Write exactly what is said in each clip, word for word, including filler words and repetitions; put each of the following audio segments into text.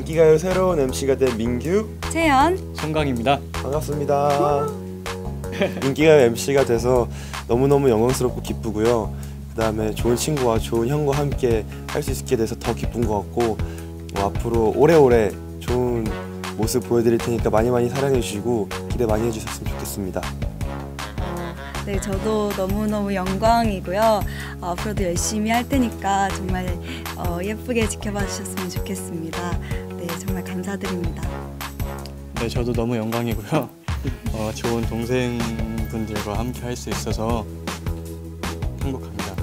인기가요 새로운 엠씨가 된 민규, 채연, 송강입니다. 반갑습니다. 인기가요 엠씨가 돼서 너무너무 영광스럽고 기쁘고요. 그 다음에 좋은 친구와 좋은 형과 함께 할 수 있게 돼서 더 기쁜 것 같고, 뭐 앞으로 오래오래 좋은 모습 보여드릴 테니까 많이 많이 사랑해 주시고 기대 많이 해주셨으면 좋겠습니다. 네, 저도 너무너무 영광이고요. 어, 앞으로도 열심히 할 테니까 정말 어, 예쁘게 지켜봐 주셨으면 좋겠습니다. 네, 정말 감사드립니다. 네, 저도 너무 영광이고요. 어, 좋은 동생분들과 함께 할 수 있어서 행복합니다.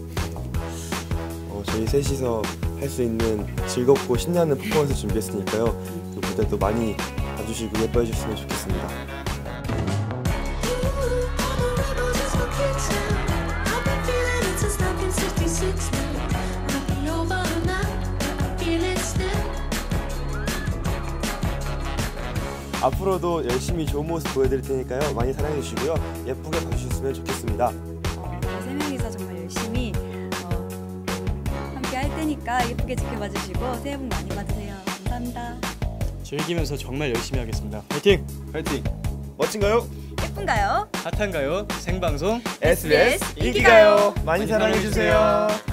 어, 저희 셋이서 할 수 있는 즐겁고 신나는 퍼포먼스 준비했으니까요. 그 무대도 많이 봐주시고 예뻐해 주셨으면 좋겠습니다. 앞으로도 열심히 좋은 모습 보여드릴 테니까요. 많이 사랑해 주시고요. 예쁘게 봐주셨으면 좋겠습니다. 어, 세 명이서 정말 열심히 어, 함께 할 테니까 예쁘게 지켜봐 주시고 새해 복 많이 받으세요. 감사합니다. 즐기면서 정말 열심히 하겠습니다. 화이팅! 화이팅! 멋진가요? 예쁜가요? 핫한가요? 생방송 에스비에스 인기가요. 많이 사랑해 주세요.